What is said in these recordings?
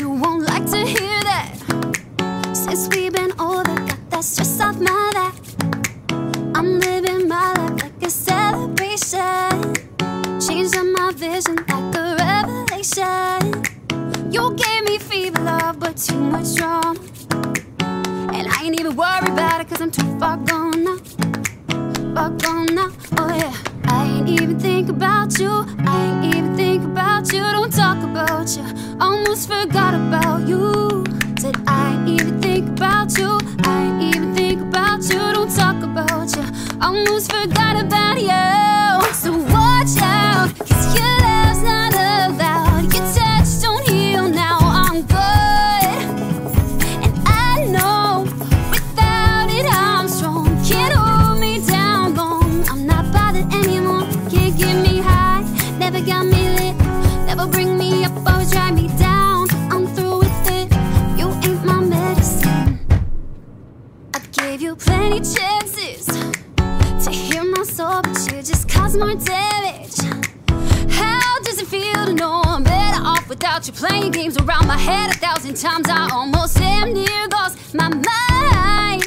you won't like to hear that. Since we've been older, got that stress off my back. I'm living my life like a celebration, changing my vision like a revelation. You gave me fever love, but too much drama, and I ain't even worried about it, cause I'm too far gone now. Far gone now, oh yeah. I ain't even think about you, I ain't even think about you. Don't talk about you, almost forgot about you. Said I ain't even think about you, I ain't even think about you. Don't talk about you, almost forgot about you. So watch out, cause your love's not allowed. Your touch don't heal now, I'm good. And I know, without it I'm strong. Can't hold me down long, I'm not bothered anymore. Can't get me high, never got me lit, never bring me up, always drag me down. I'm through with it, you ain't my medicine. I gave you plenty chances to hear my soul, but you just cause more damage. How does it feel to know I'm better off without you playing games around my head 1,000 times? I almost damn near lost my mind.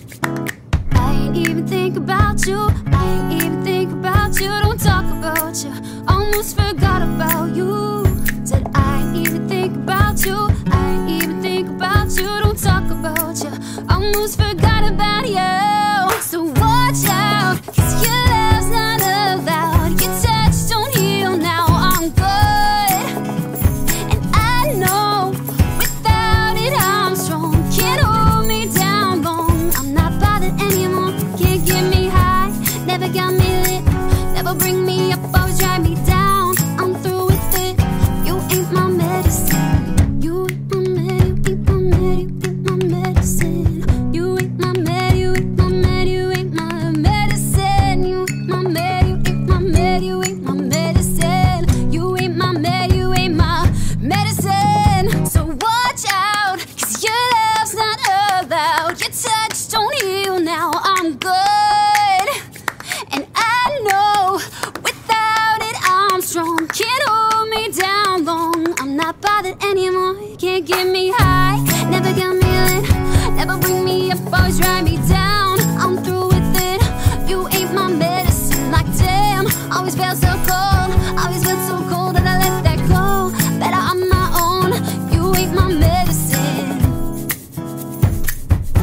I ain't even think about you, I ain't even think about you. Don't talk about you, almost forgot about you. Said I ain't even think about you, I ain't even think about you. Don't talk about you, almost forgot about you. So watch out, cause your love's not allowed. Your touch don't heal now, I'm good. And I know, without it I'm strong. Can't hold me down long, I'm not bothered anymore. Can't get me high, never got me lit, never bring me up, always drag me down. I'm through with it, you ain't my medicine. You ain't my med, you ain't my med, you ain't my medicine. You ain't my med, you ain't my med, you ain't my medicine. You ain't my med, you ain't my med, you ain't my medicine. You ain't my med, you ain't my medicine. So watch out, cause your love's not allowed. Your touch don't heal now, I'm good. And I know, without it I'm strong. Can't hold me down long, I'm not bothered anymore. Can't get me high, never got me lit, never bring me up, always drag me down. I'm through with it, you ain't my medicine. Like damn, always felt so cold, always felt so cold that I let that go. Better on my own, you ain't my medicine.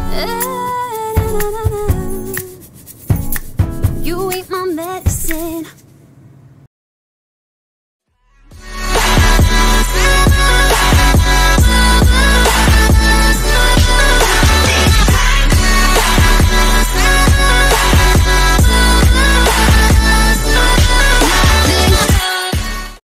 You ain't my medicine.